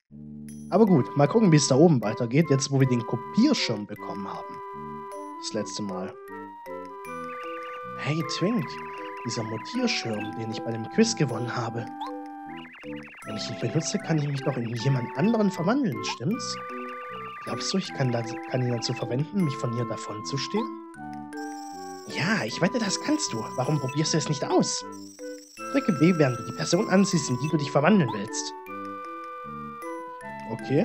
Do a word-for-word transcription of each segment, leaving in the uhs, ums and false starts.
Aber gut, mal gucken, wie es da oben weitergeht, jetzt wo wir den Kopierschirm bekommen haben. Das letzte Mal. Hey Twink, dieser Mutierschirm, den ich bei dem Quiz gewonnen habe. Wenn ich ihn benutze, kann ich mich doch in jemand anderen verwandeln, stimmt's? Glaubst du, ich kann, das, kann ihn dazu verwenden, mich von hier davon zu stehlen? Ja, ich wette, das kannst du. Warum probierst du es nicht aus? Drücke B, während du die Person ansiehst, in die du dich verwandeln willst. Okay.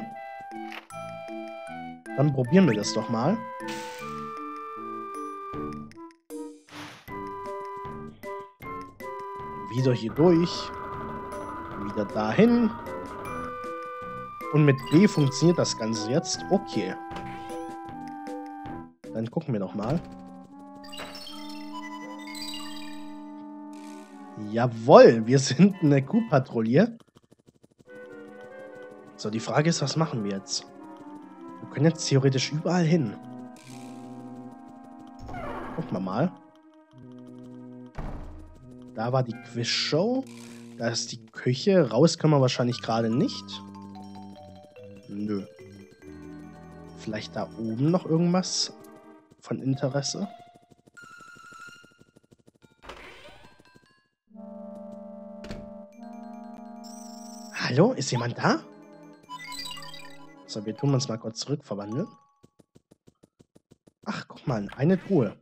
Dann probieren wir das doch mal. Wieder hier durch. Wieder dahin. Und mit B funktioniert das Ganze jetzt. Okay. Dann gucken wir doch mal. Jawohl, wir sind eine Kuhpatrouille. So, die Frage ist, was machen wir jetzt? Wir können jetzt theoretisch überall hin. Gucken wir mal. Da war die Quizshow. Da ist die Küche. Raus können wir wahrscheinlich gerade nicht. Nö. Vielleicht da oben noch irgendwas von Interesse? Hallo? Ist jemand da? So, wir tun uns mal kurz zurückverwandeln. Ach, guck mal, eine Truhe.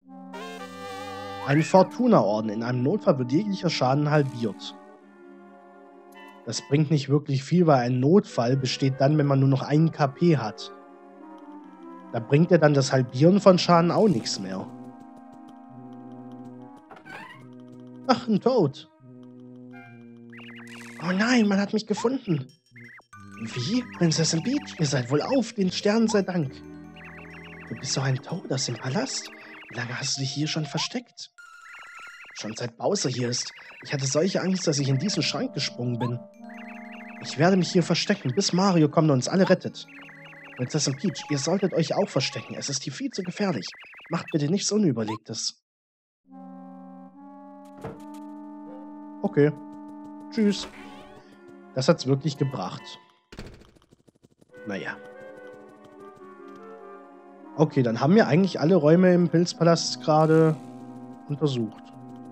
Ein Fortuna-Orden. In einem Notfall wird jeglicher Schaden halbiert. Das bringt nicht wirklich viel, weil ein Notfall besteht dann, wenn man nur noch einen K P hat. Da bringt ja dann das Halbieren von Schaden auch nichts mehr. Ach, ein Toad. Oh nein, man hat mich gefunden. Wie? Prinzessin Peach? Ihr seid wohl auf, den Sternen sei Dank. Du bist doch ein Toad aus dem Palast. Wie lange hast du dich hier schon versteckt? Schon seit Bowser hier ist. Ich hatte solche Angst, dass ich in diesen Schrank gesprungen bin. Ich werde mich hier verstecken, bis Mario kommt und uns alle rettet. Prinzessin Peach, ihr solltet euch auch verstecken. Es ist hier viel zu gefährlich. Macht bitte nichts Unüberlegtes. Okay. Tschüss. Das hat's wirklich gebracht. Naja. Okay, dann haben wir eigentlich alle Räume im Pilzpalast gerade untersucht.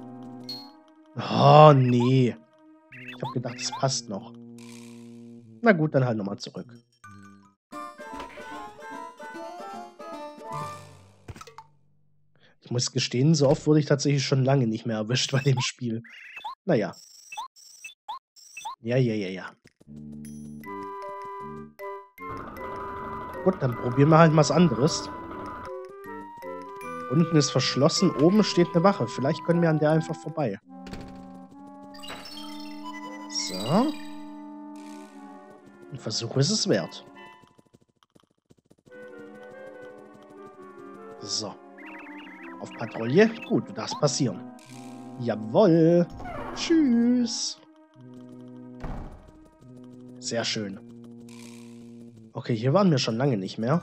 Oh, nee. Ich habe gedacht, es passt noch. Na gut, dann halt nochmal zurück. Ich muss gestehen, so oft wurde ich tatsächlich schon lange nicht mehr erwischt bei dem Spiel. Naja. Ja, ja, ja, ja. Gut, dann probieren wir halt mal was anderes. Unten ist verschlossen, oben steht eine Wache. Vielleicht können wir an der einfach vorbei. So. Ein Versuch ist es wert. So. Auf Patrouille? Gut, das passieren. Jawohl. Tschüss. Sehr schön. Okay, hier waren wir schon lange nicht mehr.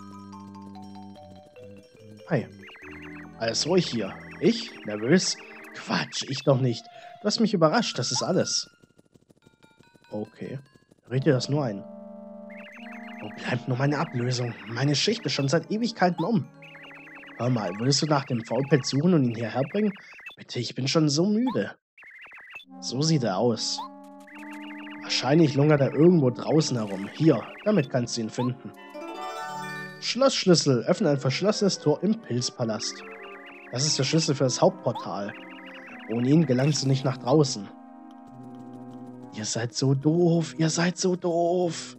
Hi. Alles ruhig hier. Ich? Nervös? Quatsch, ich doch nicht. Du hast mich überrascht, das ist alles. Okay. Red dir das nur ein. Wo bleibt nur meine Ablösung? Meine Schicht ist schon seit Ewigkeiten um. Hör mal, würdest du nach dem V-Pad suchen und ihn hierher bringen? Bitte, ich bin schon so müde. So sieht er aus. Wahrscheinlich lungert er irgendwo draußen herum. Hier, damit kannst du ihn finden. Schlossschlüssel. Öffne ein verschlossenes Tor im Pilzpalast. Das ist der Schlüssel für das Hauptportal. Ohne ihn gelangst du nicht nach draußen. Ihr seid so doof. Ihr seid so doof.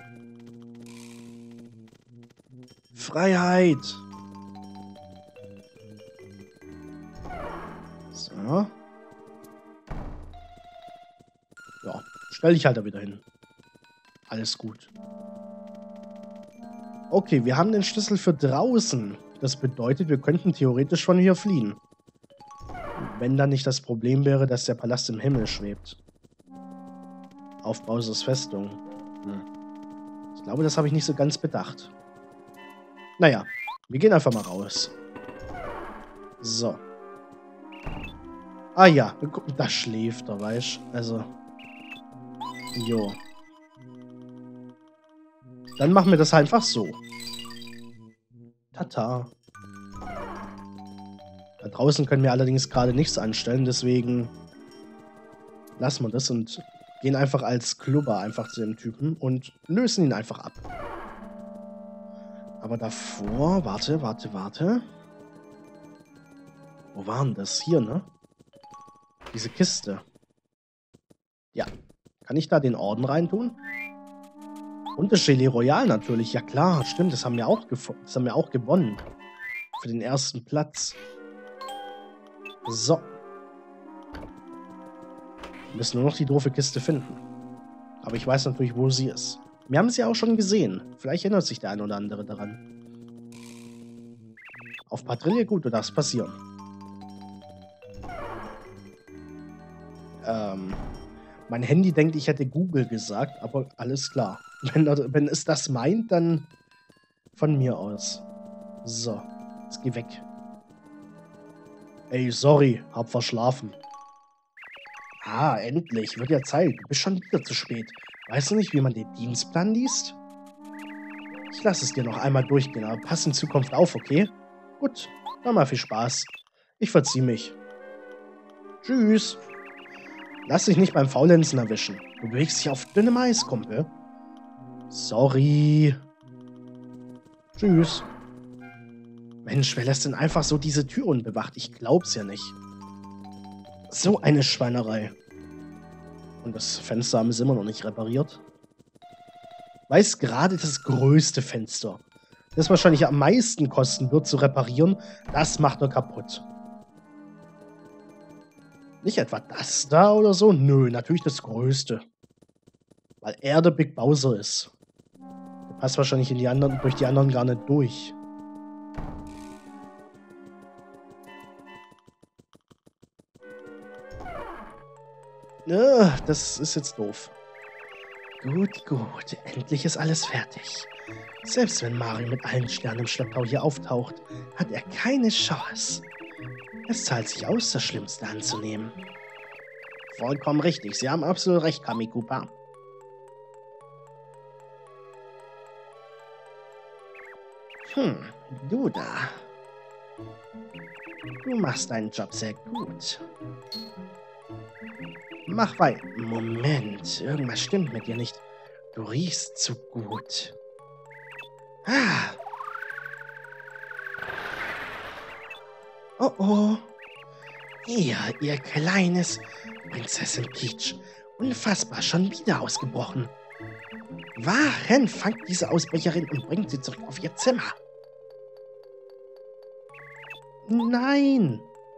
Freiheit. So. Ja, stell dich halt da wieder hin. Alles gut. Okay, wir haben den Schlüssel für draußen. Das bedeutet, wir könnten theoretisch von hier fliehen. Wenn dann nicht das Problem wäre, dass der Palast im Himmel schwebt. Auf Bowsers Festung. Hm. Ich glaube, das habe ich nicht so ganz bedacht. Naja, wir gehen einfach mal raus. So. Ah ja, da schläft er, weißt du? Also. Jo. Dann machen wir das einfach so. Tata. Da draußen können wir allerdings gerade nichts anstellen, deswegen lassen wir das und gehen einfach als Klubber einfach zu dem Typen und lösen ihn einfach ab. Aber davor, warte, warte, warte. Wo war denn das? Hier, ne? Diese Kiste. Ja. Kann ich da den Orden reintun? Und das Gelee Royal natürlich. Ja klar, stimmt. Das haben wir auch, das haben wir auch gewonnen. Für den ersten Platz. So. Wir müssen nur noch die doofe Kiste finden. Aber ich weiß natürlich, wo sie ist. Wir haben sie auch schon gesehen. Vielleicht erinnert sich der ein oder andere daran. Auf Patrouille, gut, du darfst passieren. Ähm, mein Handy denkt, ich hätte Google gesagt, aber alles klar. Wenn, wenn es das meint, dann von mir aus. So, jetzt geh weg. Ey, sorry, hab verschlafen. Ah, endlich, wird ja Zeit. Du bist schon wieder zu spät. Weißt du nicht, wie man den Dienstplan liest? Ich lasse es dir noch einmal durchgehen, aber pass in Zukunft auf, okay? Gut, dann mal viel Spaß. Ich verziehe mich. Tschüss. Lass dich nicht beim Faulenzen erwischen. Du bewegst dich auf dünnem Eis, Kumpel. Sorry. Tschüss. Mensch, wer lässt denn einfach so diese Tür unbewacht? Ich glaub's ja nicht. So eine Schweinerei. Und das Fenster haben sie immer noch nicht repariert. Weiß gerade das größte Fenster, das wahrscheinlich am meisten kosten wird zu reparieren, das macht er kaputt. Nicht etwa das da oder so? Nö, natürlich das größte. Weil er der Big Bowser ist. Der passt wahrscheinlich in die anderen, durch die anderen gar nicht durch. Ja, das ist jetzt doof. Gut, gut. Endlich ist alles fertig. Selbst wenn Mario mit allen Sternen im Schlepptau hier auftaucht, hat er keine Chance. Es zahlt sich aus, das Schlimmste anzunehmen. Vollkommen richtig. Sie haben absolut recht, Kamikupa. Hm, du da. Du machst deinen Job sehr gut. Mach weiter. Moment, irgendwas stimmt mit dir nicht. Du riechst zu gut. Ah. Oh oh. Ihr, ihr kleines Prinzessin Peach. Unfassbar, schon wieder ausgebrochen. Waren fangt diese Ausbrecherin und bringt sie zurück auf ihr Zimmer. Nein.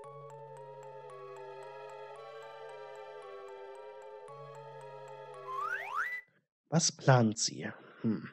Was plant sie? Hm.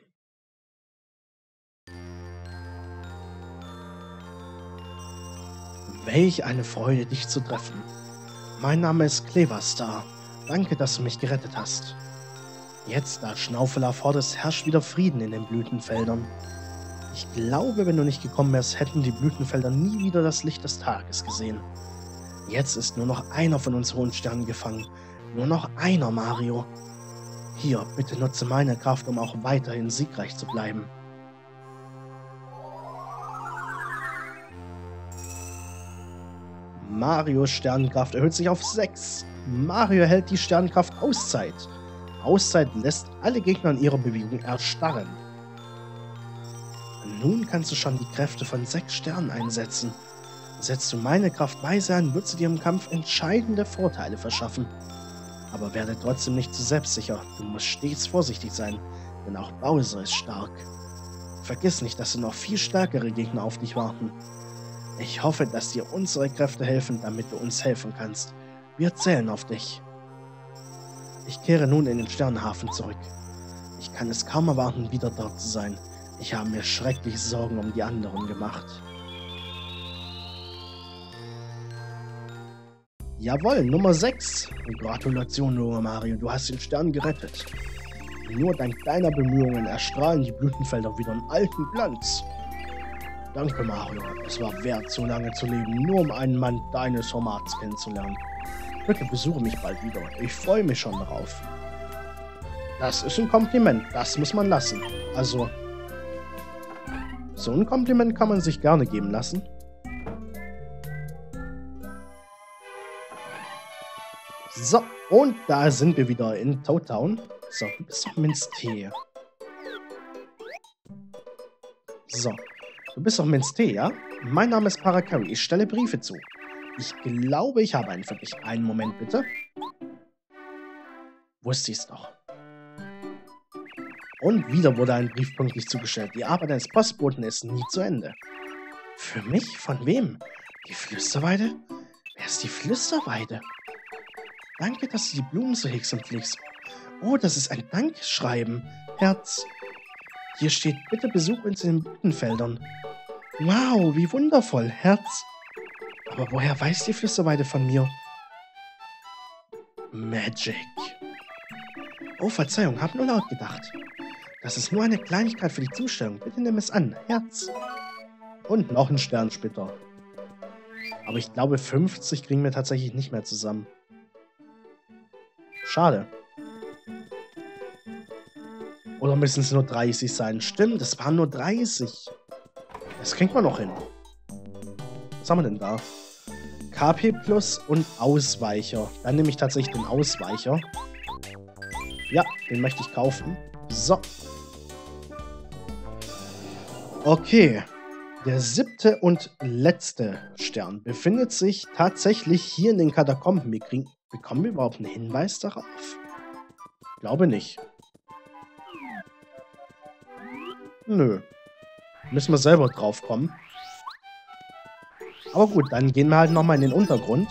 Welch eine Freude, dich zu treffen. Mein Name ist Cleverstar. Danke, dass du mich gerettet hast. Jetzt, da Schnaufela fort ist, herrscht wieder Frieden in den Blütenfeldern. Ich glaube, wenn du nicht gekommen wärst, hätten die Blütenfelder nie wieder das Licht des Tages gesehen. Jetzt ist nur noch einer von uns hohen Sternen gefangen. Nur noch einer, Mario. Hier, bitte nutze meine Kraft, um auch weiterhin siegreich zu bleiben. Marios Sternenkraft erhöht sich auf sechs. Mario erhält die Sternenkraft Auszeit. Auszeit lässt alle Gegner in ihrer Bewegung erstarren. Nun kannst du schon die Kräfte von sechs Sternen einsetzen. Setzt du meine Kraft weise ein, wird sie dir im Kampf entscheidende Vorteile verschaffen. Aber werde trotzdem nicht zu selbstsicher. Du musst stets vorsichtig sein, denn auch Bowser ist stark. Vergiss nicht, dass noch viel stärkere Gegner auf dich warten. Ich hoffe, dass dir unsere Kräfte helfen, damit du uns helfen kannst. Wir zählen auf dich. Ich kehre nun in den Sternenhafen zurück. Ich kann es kaum erwarten, wieder dort zu sein. Ich habe mir schrecklich Sorgen um die anderen gemacht. Jawohl, Nummer sechs. Gratulation, junger Mario, du hast den Stern gerettet. Nur dank deiner Bemühungen erstrahlen die Blütenfelder wieder in alten Glanz. Danke, Mario. Es war wert, so lange zu leben, nur um einen Mann deines Formats kennenzulernen. Bitte besuche mich bald wieder. Ich freue mich schon darauf. Das ist ein Kompliment, das muss man lassen. Also, so ein Kompliment kann man sich gerne geben lassen. So, und da sind wir wieder in Toad Town. So, du bist doch Minz-Tee. So, du bist doch Minz-Tee, ja? Mein Name ist Parakarry. Ich stelle Briefe zu. Ich glaube, ich habe einen für dich. Einen Moment, bitte. Wusste ich's doch. Und wieder wurde ein Brief pünktlich zugestellt. Die Arbeit eines Postboten ist nie zu Ende. Für mich? Von wem? Die Flüsterweide? Wer ist die Flüsterweide? Danke, dass du die Blumen so hegst und pflegst. Oh, das ist ein Dankeschreiben. Herz. Hier steht, bitte besuch uns in den Blütenfeldern. Wow, wie wundervoll. Herz. Aber woher weiß die Flüsterweide von mir? Magic. Oh, Verzeihung, hab nur laut gedacht. Das ist nur eine Kleinigkeit für die Zustellung. Bitte nimm es an. Herz. Und noch ein Sternsplitter. Aber ich glaube, fünfzig kriegen wir tatsächlich nicht mehr zusammen. Schade. Oder müssen es nur dreißig sein? Stimmt, es waren nur dreißig. Das kriegt man noch hin. Was haben wir denn da? K P Plus und Ausweicher. Dann nehme ich tatsächlich den Ausweicher. Ja, den möchte ich kaufen. So. Okay. Der siebte und letzte Stern befindet sich tatsächlich hier in den Katakomben. Wir kriegen, bekommen wir überhaupt einen Hinweis darauf? Glaube nicht. Nö. Müssen wir selber drauf kommen. Aber gut, dann gehen wir halt nochmal in den Untergrund.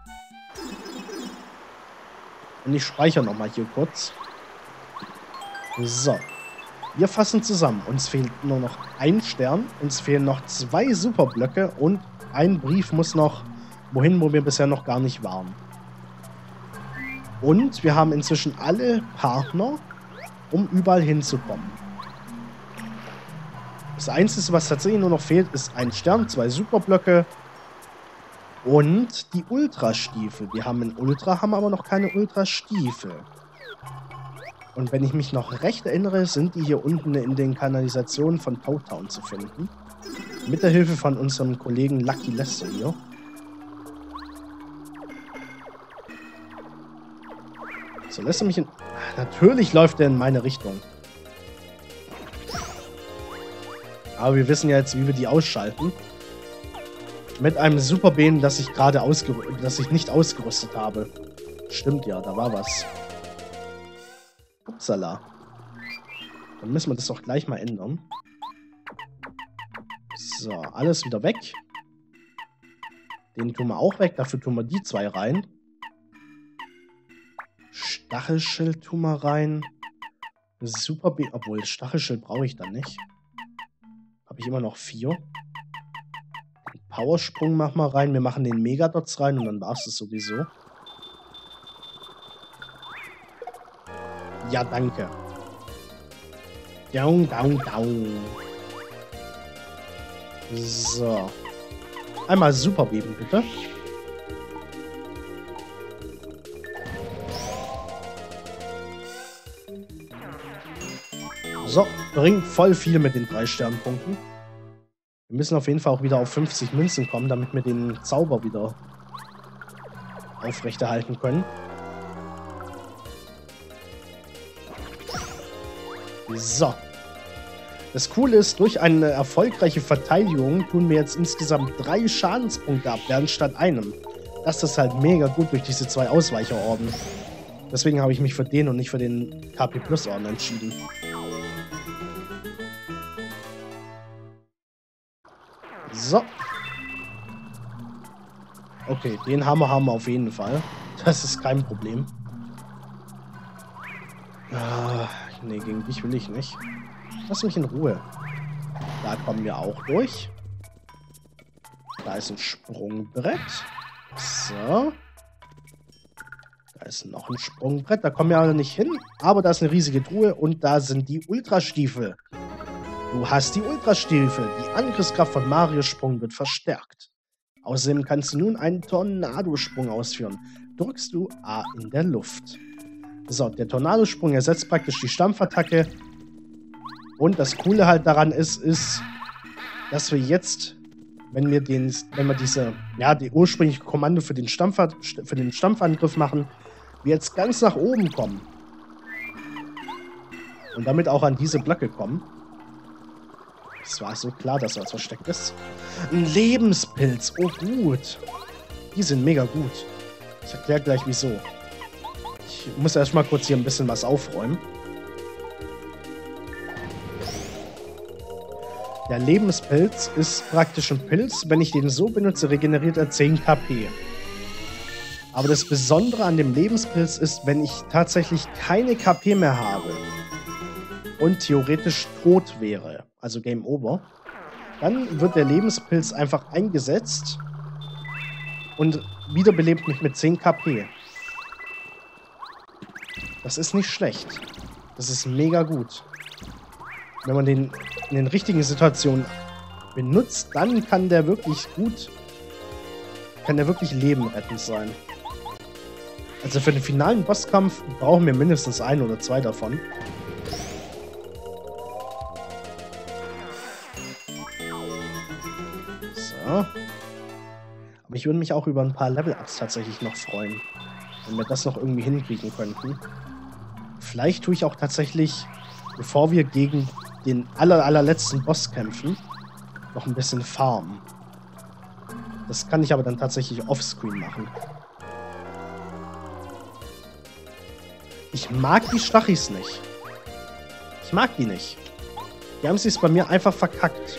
Und ich speichere nochmal hier kurz. So. Wir fassen zusammen. Uns fehlt nur noch ein Stern. Uns fehlen noch zwei Superblöcke. Und ein Brief muss noch wohin, wo wir bisher noch gar nicht waren. Und wir haben inzwischen alle Partner, um überall hinzukommen. Das Einzige, was tatsächlich nur noch fehlt, ist ein Stern, zwei Superblöcke und die Ultrastiefel. Wir haben einen Ultra, haben aber noch keine Ultrastiefel. Und wenn ich mich noch recht erinnere, sind die hier unten in den Kanalisationen von Toad Town zu finden. Mit der Hilfe von unserem Kollegen Lucky Lester hier. So, lässt er mich in... Natürlich läuft er in meine Richtung. Aber wir wissen ja jetzt, wie wir die ausschalten. Mit einem Superbeam, das ich gerade ausgerüstet, das ich nicht ausgerüstet habe. Stimmt ja, da war was. Upsala. Dann müssen wir das doch gleich mal ändern. So, alles wieder weg. Den tun wir auch weg, dafür tun wir die zwei rein. Stachelschild tun wir rein. Superbeam, obwohl Stachelschild brauche ich dann nicht. Habe ich immer noch vier. Den Powersprung machen wir rein. Wir machen den Megadots rein und dann war es das sowieso. Ja, danke. Down, down, down. So. Einmal Superbeben, bitte. So, bringt voll viel mit den drei Sternpunkten. Wir müssen auf jeden Fall auch wieder auf fünfzig Münzen kommen, damit wir den Zauber wieder aufrechterhalten können. So. Das Coole ist, durch eine erfolgreiche Verteidigung tun wir jetzt insgesamt drei Schadenspunkte abwehren statt einem. Das ist halt mega gut durch diese zwei Ausweicherorden. Deswegen habe ich mich für den und nicht für den K P Plus Orden entschieden. So. Okay, den Hammer haben wir auf jeden Fall. Das ist kein Problem. Ah, nee, gegen dich will ich nicht. Lass mich in Ruhe. Da kommen wir auch durch. Da ist ein Sprungbrett. So. Da ist noch ein Sprungbrett. Da kommen wir aber nicht hin. Aber da ist eine riesige Truhe und da sind die Ultrastiefel. Du hast die Ultrastiefel. Die Angriffskraft von Marios Sprung wird verstärkt. Außerdem kannst du nun einen Tornadosprung ausführen. Drückst du A in der Luft. So, der Tornadosprung ersetzt praktisch die Stampfattacke. Und das Coole halt daran ist, ist, dass wir jetzt, wenn wir den, wenn wir diese, ja, die ursprüngliche Kommando für den Stampf, für den Stampfangriff machen, wir jetzt ganz nach oben kommen. Und damit auch an diese Blöcke kommen. Es war so klar, dass er versteckt ist. Ein Lebenspilz. Oh, gut. Die sind mega gut. Ich erkläre gleich, wieso. Ich muss erstmal kurz hier ein bisschen was aufräumen. Der Lebenspilz ist praktisch ein Pilz. Wenn ich den so benutze, regeneriert er zehn K P. Aber das Besondere an dem Lebenspilz ist, wenn ich tatsächlich keine K P mehr habe und theoretisch tot wäre, also Game Over, dann wird der Lebenspilz einfach eingesetzt und wiederbelebt mich mit zehn K P. Das ist nicht schlecht. Das ist mega gut. Wenn man den in den richtigen Situationen benutzt, dann kann der wirklich gut, kann der wirklich lebenrettend sein. Also für den finalen Bosskampf brauchen wir mindestens ein oder zwei davon. So. Aber ich würde mich auch über ein paar Level-Ups tatsächlich noch freuen, wenn wir das noch irgendwie hinkriegen könnten. Vielleicht tue ich auch tatsächlich, bevor wir gegen den aller, allerletzten Boss kämpfen, noch ein bisschen farmen. Das kann ich aber dann tatsächlich offscreen machen. Ich mag die Stachis nicht. Ich mag die nicht. Die haben es bei mir einfach verkackt.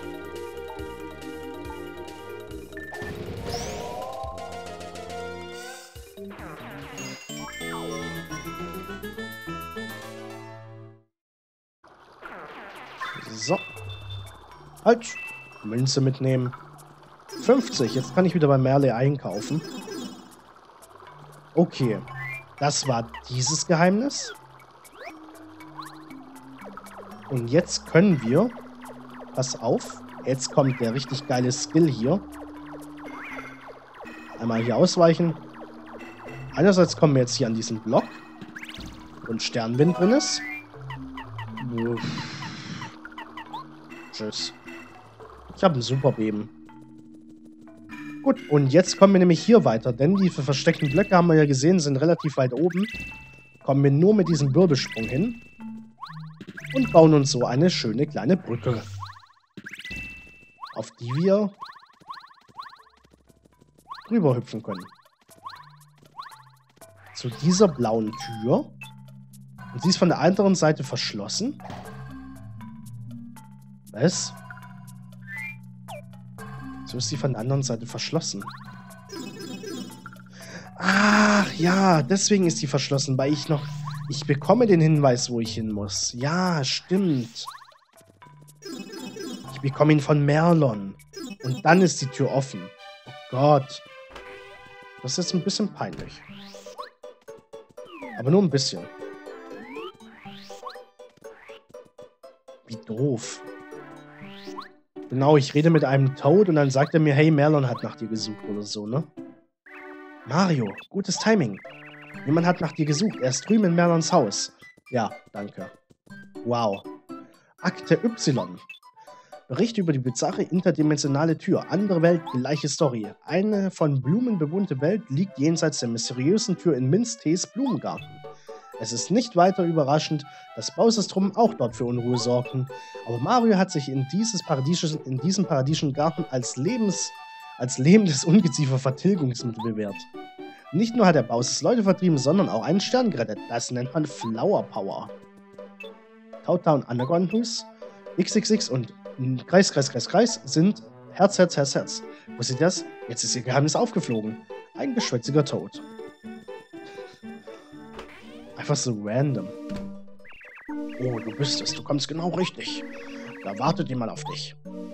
So. Halt. Münze mitnehmen. fünfzig. Jetzt kann ich wieder bei Merle einkaufen. Okay. Das war dieses Geheimnis. Und jetzt können wir... Pass auf. Jetzt kommt der richtig geile Skill hier. Einmal hier ausweichen. Einerseits kommen wir jetzt hier an diesen Block. Wo ein Sternwind drin ist. Uff. Tschüss. Ich habe ein Superbeben. Gut, und jetzt kommen wir nämlich hier weiter, denn die versteckten Blöcke, haben wir ja gesehen, sind relativ weit oben. Kommen wir nur mit diesem Wirbelsprung hin und bauen uns so eine schöne kleine Brücke, auf die wir rüber hüpfen können. Zu dieser blauen Tür. Und sie ist von der anderen Seite verschlossen. Was? So ist sie von der anderen Seite verschlossen. Ach ja, deswegen ist sie verschlossen, weil ich noch... Ich bekomme den Hinweis, wo ich hin muss. Ja, stimmt. Ich bekomme ihn von Merlon. Und dann ist die Tür offen. Oh Gott. Das ist jetzt ein bisschen peinlich. Aber nur ein bisschen. Wie doof. Genau, ich rede mit einem Toad und dann sagt er mir, hey, Merlon hat nach dir gesucht oder so, ne? Mario, gutes Timing. Jemand hat nach dir gesucht. Er ist drüben in Merlons Haus. Ja, danke. Wow. Akte Y. Bericht über die bizarre interdimensionale Tür. Andere Welt, gleiche Story. Eine von Blumen bewohnte Welt liegt jenseits der mysteriösen Tür in Minstees Blumengarten. Es ist nicht weiter überraschend, dass Bowser's-Truppen auch dort für Unruhe sorgten, aber Mario hat sich in, dieses Paradies, in diesem paradiesischen Garten als, Lebens, als lebendes Ungeziefer-Vertilgungsmittel bewährt. Nicht nur hat er Bowser's Leute vertrieben, sondern auch einen Stern gerettet. Das nennt man Flower Power. Countdown Underground News, X X X und Kreis, Kreis, Kreis, Kreis sind Herz, Herz, Herz, Herz. Wusstet ihr das? Jetzt ist ihr Geheimnis aufgeflogen. Ein geschwätziger Toad. Einfach so random. Oh, du bist es. Du kommst genau richtig. Da wartet jemand auf dich.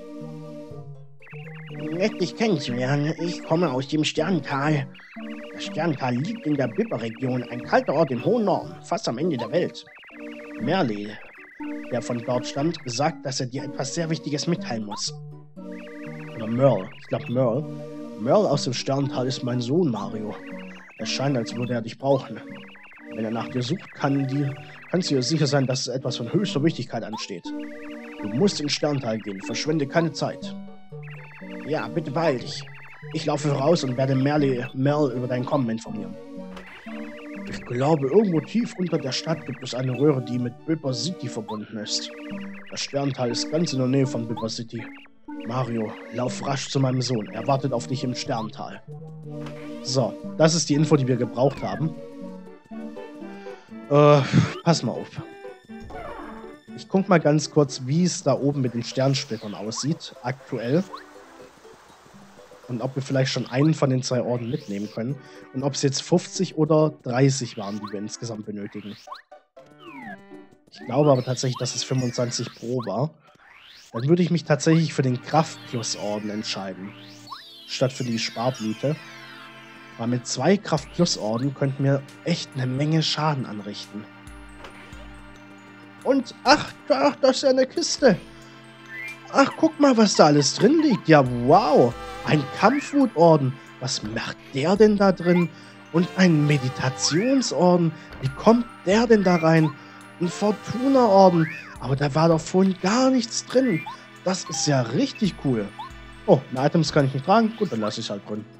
Nett, dich kennenzulernen. Ich komme aus dem Sterntal. Das Sterntal liegt in der Bibber-Region, ein kalter Ort im hohen Norden, fast am Ende der Welt. Merle, der von dort stammt, sagt, dass er dir etwas sehr Wichtiges mitteilen muss. Oder Merle. Ich glaube Merle. Merle aus dem Sterntal ist mein Sohn, Mario. Es scheint, als würde er dich brauchen. Wenn er nach dir sucht, kann die, kannst du dir sicher sein, dass etwas von höchster Wichtigkeit ansteht. Du musst in Sterntal gehen. Verschwende keine Zeit. Ja, bitte beeil dich. Ich laufe voraus und werde Merle, Merle über dein Kommen informieren. Ich glaube, irgendwo tief unter der Stadt gibt es eine Röhre, die mit Bipper City verbunden ist. Das Sterntal ist ganz in der Nähe von Bipper City. Mario, lauf rasch zu meinem Sohn. Er wartet auf dich im Sterntal. So, das ist die Info, die wir gebraucht haben. Äh, pass mal auf. Ich guck mal ganz kurz, wie es da oben mit den Sternsplittern aussieht, aktuell. Und ob wir vielleicht schon einen von den zwei Orden mitnehmen können. Und ob es jetzt fünfzig oder dreißig waren, die wir insgesamt benötigen. Ich glaube aber tatsächlich, dass es fünfundzwanzig pro war. Dann würde ich mich tatsächlich für den Kraft-Plus-Orden entscheiden. Statt für die Sparblüte. Weil mit zwei Kraft-Plus-Orden könnten wir echt eine Menge Schaden anrichten. Und, ach, ach, das ist ja eine Kiste. Ach, guck mal, was da alles drin liegt. Ja, wow. Ein Kampfwutorden. Was macht der denn da drin? Und ein Meditationsorden. Wie kommt der denn da rein? Ein Fortuna-Orden. Aber da war doch vorhin gar nichts drin. Das ist ja richtig cool. Oh, eine Items kann ich nicht tragen. Gut, dann lasse ich es halt drin.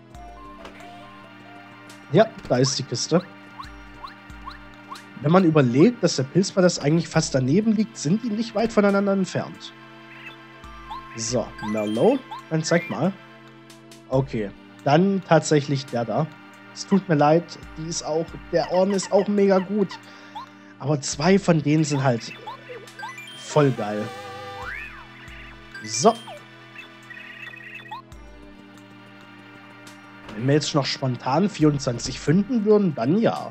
Ja, da ist die Kiste. Wenn man überlegt, dass der Pilzpalast eigentlich fast daneben liegt, sind die nicht weit voneinander entfernt. So, Merlot. Dann zeig mal. Okay, dann tatsächlich der da. Es tut mir leid, die ist auch, der Orden ist auch mega gut. Aber zwei von denen sind halt voll geil. So. Wenn wir jetzt noch spontan vierundzwanzig finden würden, dann ja.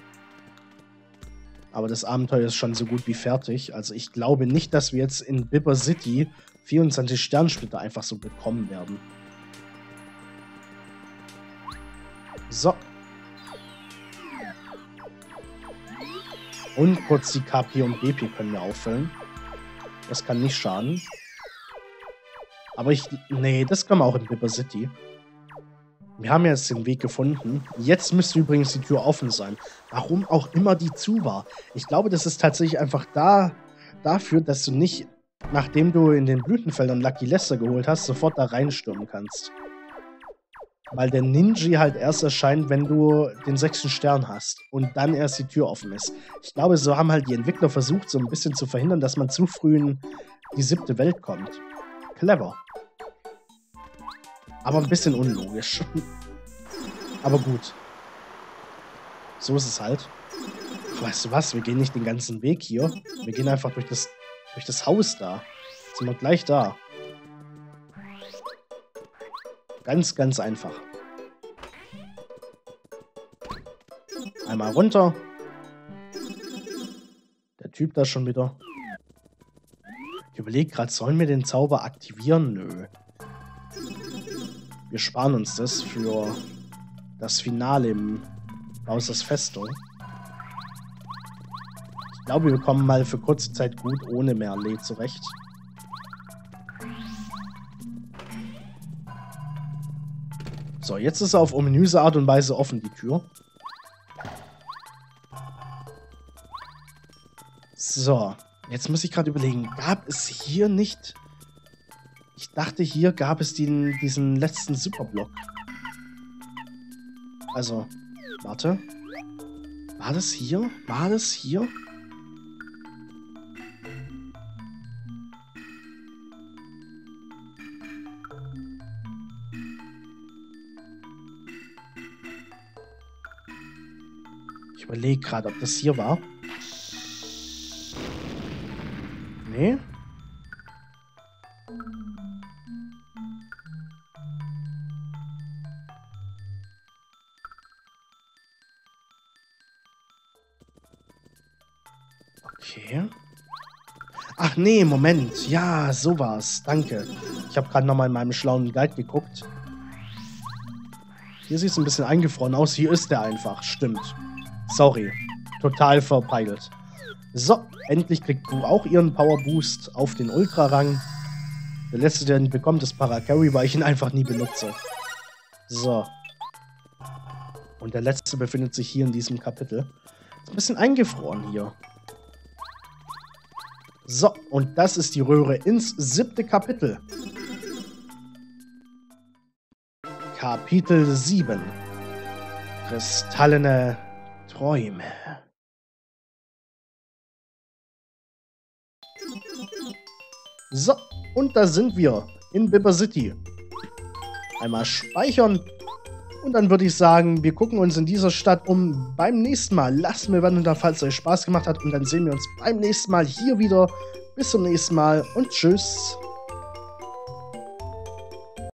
Aber das Abenteuer ist schon so gut wie fertig. Also ich glaube nicht, dass wir jetzt in Bipper City vierundzwanzig Sternsplitter einfach so bekommen werden. So. Und kurz die K P und B P können wir auffüllen. Das kann nicht schaden. Aber ich... Nee, das kann man auch in Bipper City. Wir haben jetzt den Weg gefunden. Jetzt müsste übrigens die Tür offen sein. Warum auch immer die zu war. Ich glaube, das ist tatsächlich einfach da dafür, dass du nicht, nachdem du in den Blütenfeldern Lucky Lester geholt hast, sofort da reinstürmen kannst. Weil der Ninji halt erst erscheint, wenn du den sechsten Stern hast. Und dann erst die Tür offen ist. Ich glaube, so haben halt die Entwickler versucht, so ein bisschen zu verhindern, dass man zu früh in die siebte Welt kommt. Clever. Aber ein bisschen unlogisch. Aber gut. So ist es halt. Weißt du was? Wir gehen nicht den ganzen Weg hier. Wir gehen einfach durch das, durch das Haus da. Jetzt sind wir gleich da. Ganz, ganz einfach. Einmal runter. Der Typ da schon wieder. Ich überlege gerade, sollen wir den Zauber aktivieren? Nö. Wir sparen uns das für das Finale im Bowsers Festung. Ich glaube, wir kommen mal für kurze Zeit gut ohne Merle zurecht. So, jetzt ist er auf ominöse Art und Weise offen, die Tür. So, jetzt muss ich gerade überlegen, gab es hier nicht... Ich dachte, hier gab es den, diesen letzten Superblock. Also, warte. War das hier? War das hier? Ich überlege gerade, ob das hier war. Nee. Okay. Ach nee, Moment. Ja, so war's. Danke. Ich habe gerade nochmal in meinem schlauen Guide geguckt. Hier sieht es ein bisschen eingefroren aus. Hier ist der einfach. Stimmt. Sorry. Total verpeilt. So, endlich kriegt du auch ihren Power Boost auf den Ultra-Rang. Der letzte, der ihn bekommt, ist Paracarry, weil ich ihn einfach nie benutze. So. Und der letzte befindet sich hier in diesem Kapitel. Ist ein bisschen eingefroren hier. So, und das ist die Röhre ins siebte Kapitel. Kapitel sieben. Kristallene Träume. So, und da sind wir in Bibber City. Einmal speichern. Und dann würde ich sagen, wir gucken uns in dieser Stadt um beim nächsten Mal. Lasst mir was da, falls es euch Spaß gemacht hat. Und dann sehen wir uns beim nächsten Mal hier wieder. Bis zum nächsten Mal und tschüss.